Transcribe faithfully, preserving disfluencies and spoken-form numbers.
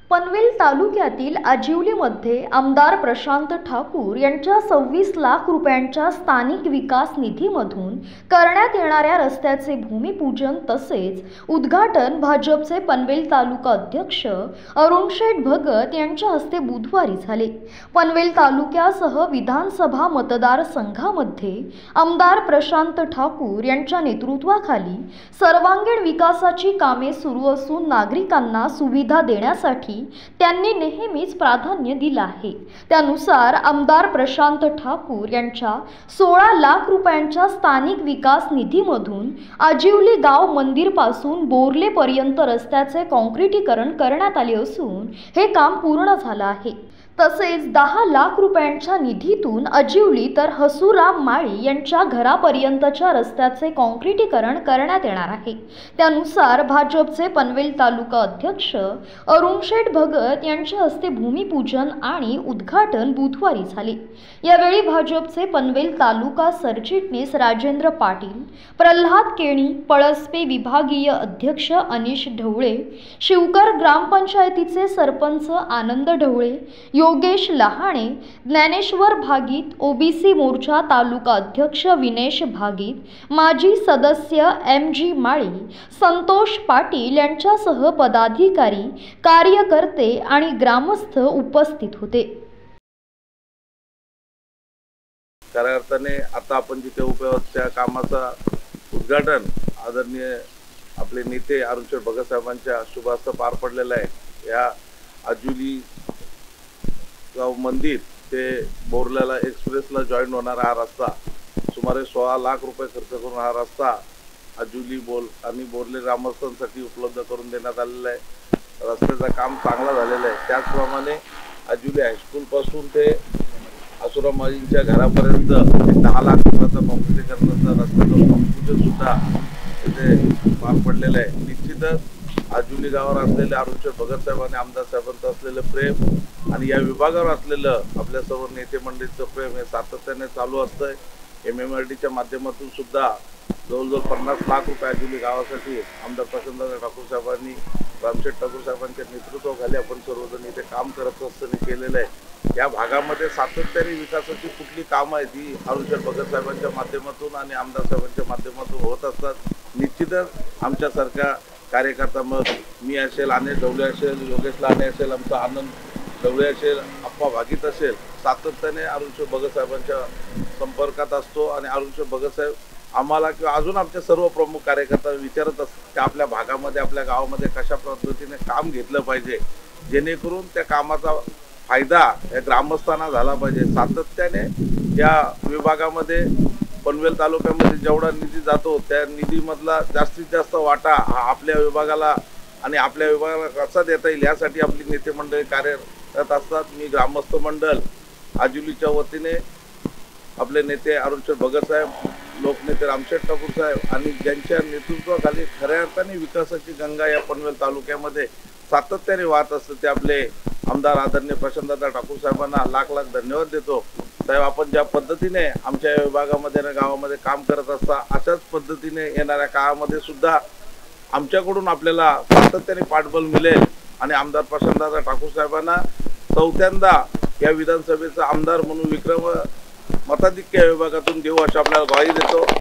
पनवेल तालुक्यातील आजिवलीमध्ये आमदार प्रशांत ठाकूर यांच्या सव्वीस लाख रुपयांच्या स्थानिक विकास निधीमधून करण्यात येणाऱ्या रस्त्याचे भूमिपूजन तसेच उद्घाटन भाजपचे पनवेल तालुका अध्यक्ष अरुण शेठ भगत यांच्या हस्ते बुधवारी झाले। पनवेल तालुक्यासह विधानसभा मतदारसंघामध्ये आमदार प्रशांत ठाकूर यांच्या नेतृत्वाखाली सर्वांगीण विकासाची कामे सुरू असून नागरिकांना सुविधा देण्यासाठी त्यांनी नेहमीच प्राधान्य दिले आहे। त्यानुसार आमदार प्रशांत ठाकूर यांच्या सोळा लाख रुपयांच्या स्थानिक विकास निधीमधून आजिवली गाव मंदिर पासून बोर्ले पर्यंत रस्त्याचे काँक्रिटीकरण करण्यात आले असून हे काम पूर्ण झाले आहे। तसेच दहा लाख रुपयांच्या निधीतून आजिवली तर हसुराम माळी यांच्या घरापर्यंतच्या रस्त्याचे काँक्रिटीकरण करण्यात येणार आहे। त्यानुसार भाजपचे पनवेल तालुका अध्यक्ष अरुण शेठ भगत यांच्या हस्ते भूमिपूजन आणि उद्घाटन बुधवारी झाले। यावेळी भाजपचे पनवेल तालुका सरचिटणीस राजेंद्र पाटील, प्रल्हाद केणी, पळसपे विभागीय अध्यक्ष अनिश ढवळे, शिवकर ग्रामपंचायतीचे सरपंच आनंद ढवळे, योगेश लहाणे, ज्ञानेश्वर भागीत, ओबीसी मोर्चा तालुका अध्यक्ष विनेश भागीत, माजी सदस्य एम जी माळी, संतोष पाटील यांच्यासह पदाधिकारी, कार्यकर्ते आणि ग्रामस्थ उपस्थित होते। खऱ्या अर्थाने आता आपण जिथे उभे आहोत त्या कामाचा उद्घाटन आदरणीय आपले नेते अरुण शेठ भगत साहेबांच्या शुभ हस्ते पार पडलेला आहे। या आजिवली गाव मंदिर ते बोर्ल्याला एक्सप्रेसला जॉईन होणारा हा रस्ता सुमारे सोळा लाख रुपये खर्च करून हा रस्ता आजिवली बोल आणि बोर्ले ग्रामस्थांसाठी उपलब्ध करून देण्यात आलेला आहे। रस्त्याचं काम चांगलं झालेलं आहे। त्याचप्रमाणे आजिवली हायस्कूल पासून ते हसुराम माळींच्या घरापर्यंत दहा लाख रुपयाचा काँक्रिटीकरणाचा रस्त्याचं भूमिपूजन सुद्धा इथे पार पडलेलं आहे। निश्चितच आजिवली गावावर असलेले अरुण शेठ भगत साहेब आणि आमदार साहेबांचं असलेलं प्रेम आणि या विभागावर असलेलं आपल्या सर्व नेते मंडळीचं प्रेम हे सातत्याने चालू असतंय। एम एम आर डीच्या माध्यमातून सुद्धा जवळजवळ पन्नास लाख रुपये आजिवली गावासाठी आमदार प्रशांत ठाकूर साहेबांनी रामशेठ ठाकूर साहेबांच्या नेतृत्वाखाली आपण सर्वजण इथे काम करत असताना केलेलं आहे। या भागामध्ये सातत्याने विकासाची कुठली कामं आहेत ती अरुण शेठ भगत साहेबांच्या माध्यमातून आणि आमदार साहेबांच्या माध्यमातून होत असतात। निश्चितच आमच्यासारख्या कार्यकर्ता, मग मी असेल, अनिश ढवळे असेल, योगेश लहाणे असेल, आमचा आनंद ढवळे असेल, अप्पा भागीत असेल, सातत्याने अरुण शेठ भगत साहेबांच्या संपर्कात असतो आणि अरुण शेठ भगत साहेब आम्हाला किंवा अजून आमच्या सर्व प्रमुख कार्यकर्ता विचारत असतात की आपल्या भागामध्ये आपल्या गावामध्ये कशा पद्धतीने काम घेतलं पाहिजे जेणेकरून त्या कामाचा फायदा या ग्रामस्थांना झाला पाहिजे। सातत्याने या विभागामध्ये पनवेल तालुक्यामध्ये जेवढा निधी जातो त्या निधीमधला जास्तीत जास्त वाटा हा आपल्या विभागाला आणि आपल्या विभागाला कसा देता येईल यासाठी आपली नेते मंडळी कार्यरत असतात। मी ग्रामस्थ मंडळ आजिवलीच्या वतीने आपले नेते अरुण शेठ भगत साहेब, लोकनेते रामशेठ ठाकूर साहेब आणि ज्यांच्या नेतृत्वाखाली खऱ्या अर्थाने विकासाची गंगा या पनवेल तालुक्यामध्ये सातत्याने वाहत असते ते आपले आमदार आदरणीय प्रशांत ठाकूर साहेबांना लाख लाख धन्यवाद देतो। साहेब, आपण ज्या पद्धतीने आमच्या विभागामध्ये आणि गावामध्ये काम करत असता अशाच पद्धतीने येणाऱ्या काळामध्ये सुद्धा आमच्याकडून आपल्याला सातत्याने पाठबळ मिळेल आणि आमदार प्रशांत ठाकूर साहेबांना चौथ्यांदा या विधानसभेचा आमदार म्हणून विक्रम मताधिक्य विभागातून देऊ अशी आपल्याला ग्वाही देतो।